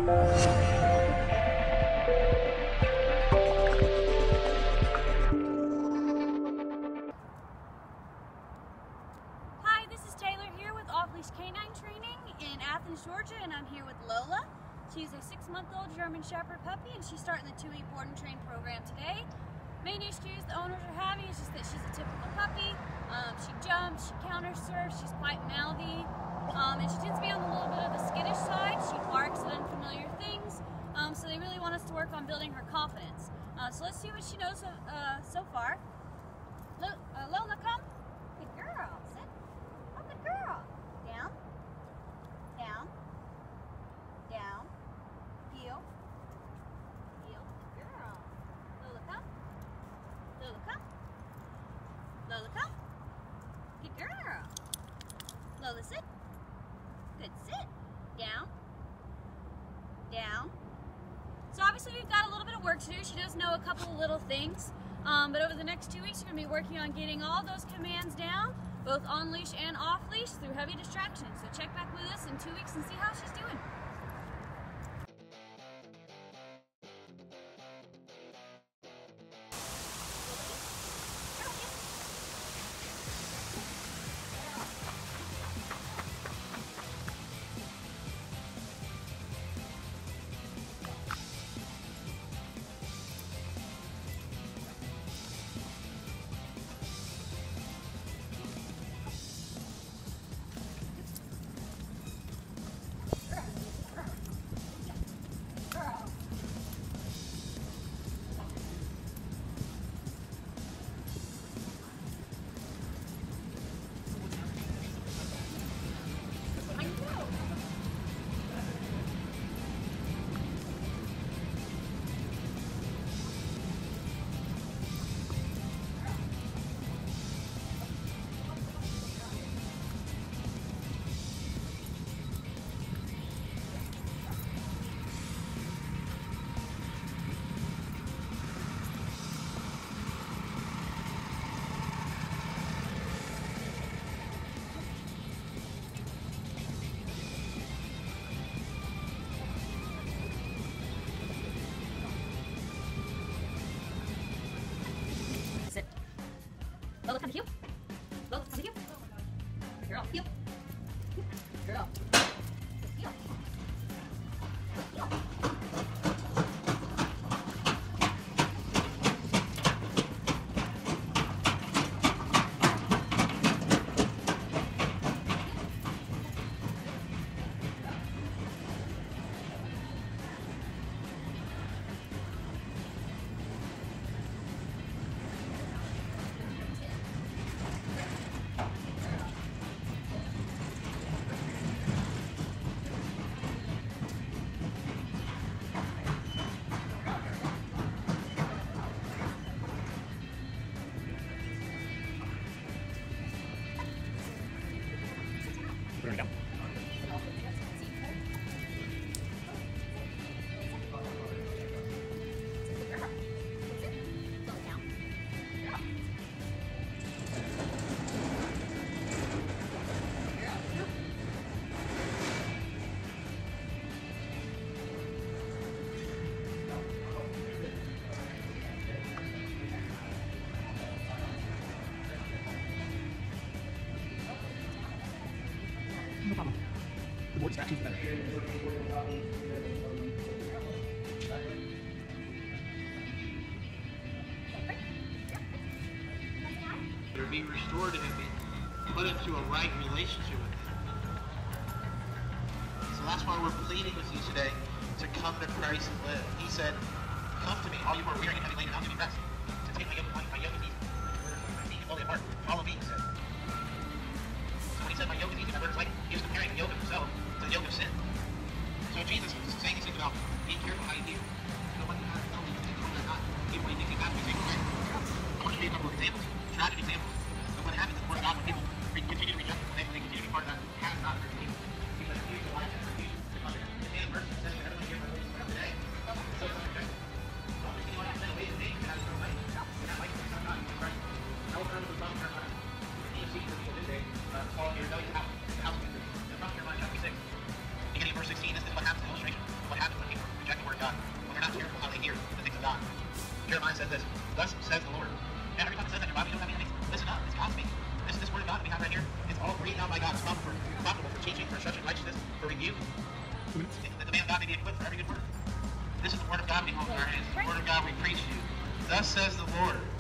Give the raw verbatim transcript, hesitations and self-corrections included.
Leash K nine Training in Athens, Georgia, and I'm here with Lola. She's a six-month-old German Shepherd puppy, and she's starting the two-week board and train program today. Main issues the owners are having is just that she's a typical puppy. Um, she jumps, she counter surfs, she's quite mouthy, um, and she tends to be on a little bit of the skittish side. She barks at unfamiliar things, um, so they really want us to work on building her confidence. Uh, so let's see what she knows uh, so far. Lo uh, Lola, come. Good girl. Sit. Oh, good girl. Down, down, down, heel, heel, good girl. Lola, come. Lola, come. Lola, come. Good girl. Lola, sit. Good, sit. Down, down. So obviously we've got a little bit of work to do. She does know a couple of little things, um, but over the next two weeks we're going to be working on getting all those commands down, both on leash and off leash, through heavy distraction. So check back with us in two weeks and see how she's doing. Lola, come to heel. Lola, come to heel. Good girl. Heel. Good girl. Heel. Heel. There we go. No problem. The board's not too better. They're being restored and being put into a right relationship with Him. So that's why we're pleading with you today to come to Christ and live. He said, "Come to me, all you who are weary and heavy laden, and I'll give you rest. To take my yoke upon you, my yoke is easy. My feet fully apart. Follow me," he said. So when he said, "My yoke is easy, my burden is light," he was comparing the yoke of himself to the yoke of sin. So Jesus is saying these things about being careful how you do. Nobody has no reason to know not. People, when you think you have to be taken away. I want to give you a couple of examples, tragic examples of what happens in the Word of God when people continue to reject it, they continue to be part of that has not been people. People that refuse to lie and refuse to come to Him. The same verse says that everyone here for today. So subject. Don't just continue on your ways and names and have no life. You're not like the Son of God, Jesus Christ. I will turn to the Son of God. He is seeking for people this day. Follow your rebellious house. The house of the house of your mind, chapter six. Beginning of verse sixteen, this is what happens in illustration. What happens when God may be equipped for every good work. This is the word of God we hold in our hands. The word of God we preach to you. Thus says the Lord.